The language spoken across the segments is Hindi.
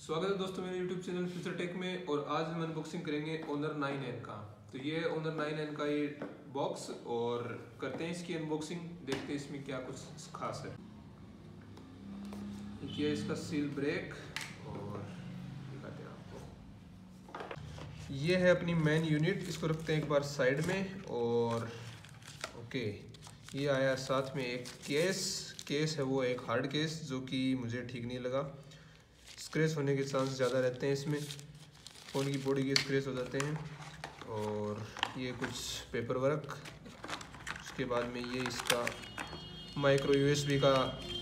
स्वागत है दोस्तों मेरे YouTube चैनल फ्यूचर टेक में। और आज हम अनबॉक्सिंग करेंगे Honor 9N का। तो ये Honor 9N का ये बॉक्स और करते हैं इसकी अनबॉक्सिंग, देखते हैं इसमें क्या कुछ खास है। ये इसका सील ब्रेक और दिखाते हैं आपको। ये है अपनी मेन यूनिट, इसको रखते हैं एक बार साइड में। और ओके, ये आया साथ में एक केस है, वो एक हार्ड केस जो कि मुझे ठीक नहीं लगा। स्क्रैच होने के चांस ज़्यादा रहते हैं इसमें, फ़ोन की बॉडी के स्क्रैच हो जाते हैं। और ये कुछ पेपर वर्क, उसके बाद में ये इसका माइक्रो यूएसबी का,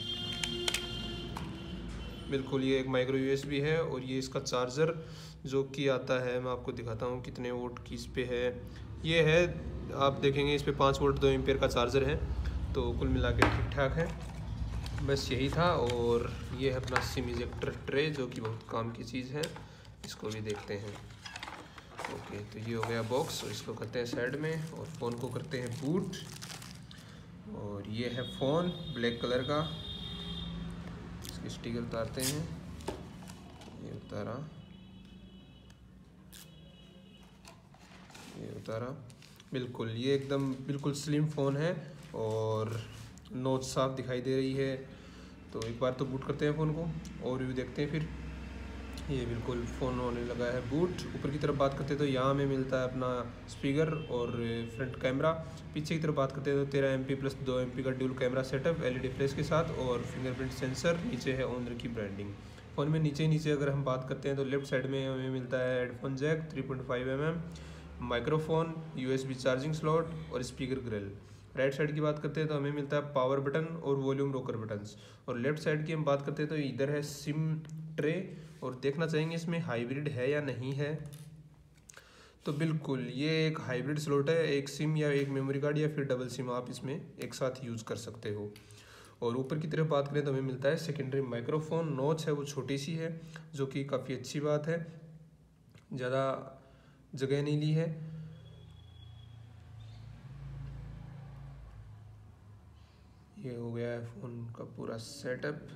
बिल्कुल ये एक माइक्रो यूएसबी है। और ये इसका चार्जर जो कि आता है, मैं आपको दिखाता हूँ कितने वोल्ट की इस पे है। ये है, आप देखेंगे इस पे 5 वोल्ट 2 एम्पियर का चार्जर है। तो कुल मिला के ठीक ठाक है, बस यही था। और ये है अपना सिम इजेक्टर ट्रे जो कि बहुत काम की चीज़ है, इसको भी देखते हैं। ओके, तो ये हो गया बॉक्स, और इसको करते हैं साइड में और फ़ोन को करते हैं बूट। और ये है फ़ोन ब्लैक कलर का, इसके स्टिकर उतारते हैं। ये उतारा, ये उतारा, बिल्कुल ये एकदम बिल्कुल स्लिम फ़ोन है और नोच साफ दिखाई दे रही है। तो एक बार तो बूट करते हैं फ़ोन को और रिव्यू देखते हैं फिर। ये बिल्कुल फ़ोन होने लगा है बूट। ऊपर की तरफ बात करते हैं तो यहाँ हमें मिलता है अपना स्पीकर और फ्रंट कैमरा। पीछे की तरफ बात करते हैं तो 13 MP प्लस 2 MP का dual camera setup LED flash के साथ और फिंगरप्रिंट सेंसर। नीचे है ओनर की ब्रांडिंग। फ़ोन में नीचे अगर हम बात करते हैं तो लेफ्ट साइड में हमें मिलता है headphone jack 3.5 mm, microphone, USB charging slot और स्पीकर ग्रिल। राइट साइड की बात करते हैं तो हमें मिलता है पावर बटन और वॉल्यूम रोकर बटन्स। और लेफ्ट साइड की हम बात करते हैं तो इधर है सिम ट्रे, और देखना चाहेंगे इसमें हाइब्रिड है या नहीं है। तो बिल्कुल ये एक हाइब्रिड स्लॉट है, एक सिम या एक मेमोरी कार्ड या फिर डबल सिम आप इसमें एक साथ यूज़ कर सकते हो। और ऊपर की तरफ बात करें तो हमें मिलता है सेकेंडरी माइक्रोफोन। नॉच है वो छोटी सी है जो कि काफ़ी अच्छी बात है, ज़्यादा जगह नहीं ली है। ये हो गया है फ़ोन का पूरा सेटअप।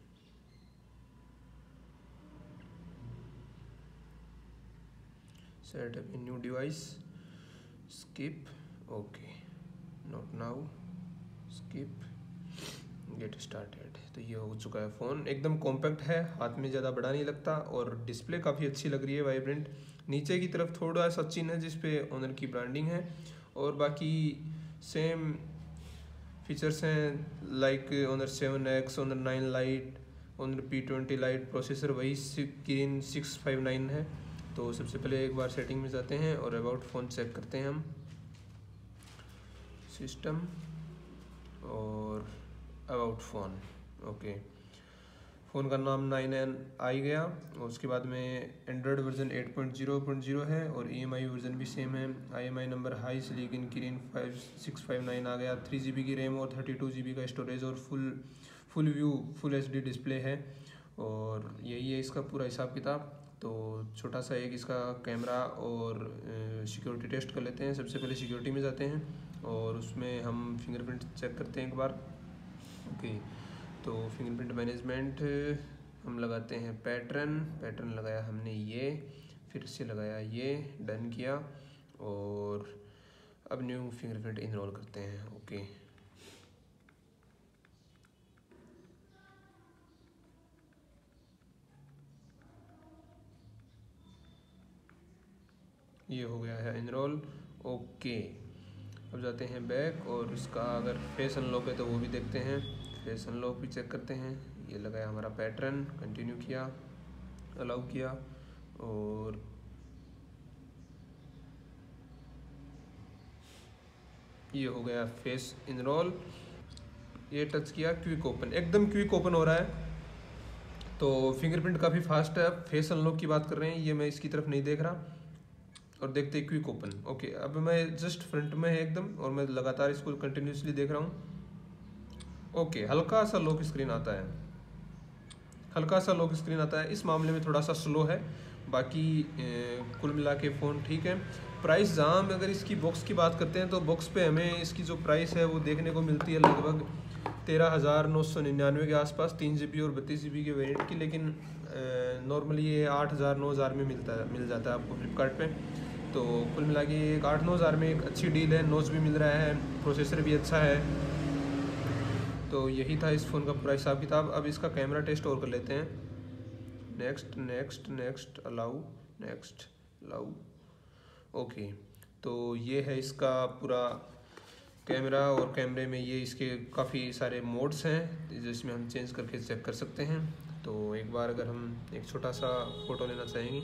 Setup in new device, skip, okay, not now, skip, get started. तो ये हो चुका है फ़ोन, एकदम कॉम्पैक्ट है, हाथ में ज़्यादा बड़ा नहीं लगता और डिस्प्ले काफ़ी अच्छी लग रही है, वाइब्रेंट। नीचे की तरफ थोड़ा सा चिन्ह है जिस पे ओनर की ब्रांडिंग है, और बाकी सेम फीचर्स हैं like Honor 7X, Honor 9 lite, Honor P20 lite. Processor वही किरिन 659 है। तो सबसे पहले एक बार सेटिंग में जाते हैं और अबाउट फ़ोन चेक करते हैं हम, सिस्टम और अबाउट फ़ोन। ओके, फ़ोन का नाम 9N आ ही गया। और उसके बाद में एंड्रॉयड वर्जन 8.0.0 है और EMI वर्जन भी सेम है। IMI number HiSilicon Kirin 5659 आ गया। 3 GB की रैम और 32 GB का स्टोरेज और full view full HD display है। और यही है इसका पूरा हिसाब किताब। तो छोटा सा एक इसका कैमरा और सिक्योरिटी टेस्ट कर लेते हैं। सबसे पहले सिक्योरिटी में जाते हैं और उसमें हम फिंगरप्रिंट चेक करते हैं एक बार। ओके, तो फिंगरप्रिंट मैनेजमेंट हम लगाते हैं पैटर्न लगाया हमने, ये फिर से लगाया, ये डन किया और अब न्यू फिंगरप्रिंट इनरोल करते हैं। ओके, ये हो गया है इनरोल। ओके, अब जाते हैं बैक और इसका अगर फेस अनलॉक है तो वो भी देखते हैं। फेस अनलॉक भी चेक करते हैं। ये लगाया हमारा पैटर्न, कंटिन्यू किया, अलाउ किया और ये हो गया फेस इनरोल। ये टच किया, क्विक ओपन, एकदम क्विक ओपन हो रहा है। तो फिंगरप्रिंट काफ़ी फास्ट है। अब फेस अनलॉक की बात कर रहे हैं, ये मैं इसकी तरफ नहीं देख रहा और देखते हैं क्विक ओपन। ओके, अब मैं जस्ट फ्रंट में है एकदम और मैं लगातार इसको कंटिन्यूसली देख रहा हूँ। ओके, हल्का सा लॉक स्क्रीन आता है, हल्का सा लॉक स्क्रीन आता है। इस मामले में थोड़ा सा स्लो है, बाकी कुल मिला के फ़ोन ठीक है। प्राइस जहाँ हम अगर इसकी बॉक्स की बात करते हैं तो बॉक्स पे हमें इसकी जो प्राइस है वो देखने को मिलती है लगभग 13,999 के आसपास, 3 GB और 32 GB के वेरिएंट की। लेकिन नॉर्मली ये 8,000 9,000 में मिल जाता है आपको फ्लिपकार्ट पे। तो कुल मिला के एक 8-9 हज़ार में एक अच्छी डील है, नोच भी मिल रहा है, प्रोसेसर भी अच्छा है। तो यही था इस फ़ोन का पूरा हिसाब किताब। अब इसका कैमरा टेस्ट और कर लेते हैं। Next next next allow, next allow, okay. तो ये है इसका पूरा कैमरा, और कैमरे में ये इसके काफ़ी सारे मोड्स हैं जिसमें हम चेंज करके चेक कर सकते हैं। तो एक बार अगर हम एक छोटा सा फ़ोटो लेना चाहेंगे,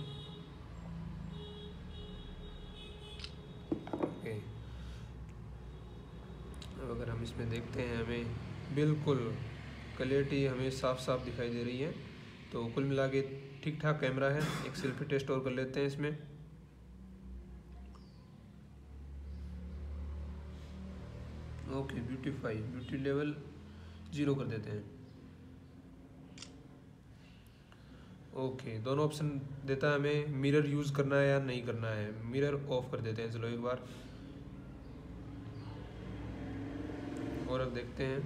ओके, अब अगर हम इसमें देखते हैं हमें बिल्कुल क्लैरिटी हमें साफ साफ दिखाई दे रही है। तो कुल मिला के ठीक ठाक कैमरा है। एक सेल्फी टेस्ट और कर लेते हैं इसमें। ओके, ब्यूटी लेवल 0 कर देते हैं। ओके, दोनों ऑप्शन देता है हमें, मिरर यूज़ करना है या नहीं करना है। मिरर ऑफ कर देते हैं, चलो एक बार और अब देखते हैं।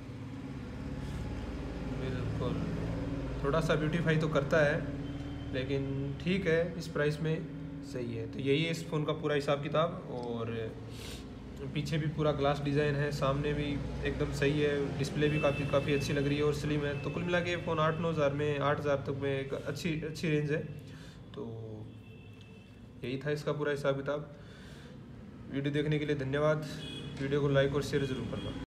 बिल्कुल थोड़ा सा ब्यूटीफाई तो करता है, लेकिन ठीक है, इस प्राइस में सही है। तो यही है इस फ़ोन का पूरा हिसाब किताब। और पीछे भी पूरा ग्लास डिज़ाइन है, सामने भी एकदम सही है, डिस्प्ले भी काफ़ी अच्छी लग रही है और स्लिम है। तो कुल मिला के फ़ोन 8-9 हज़ार में, 8,000 तक में एक अच्छी रेंज है। तो यही था इसका पूरा हिसाब किताब। वीडियो देखने के लिए धन्यवाद। वीडियो को लाइक और शेयर ज़रूर करना।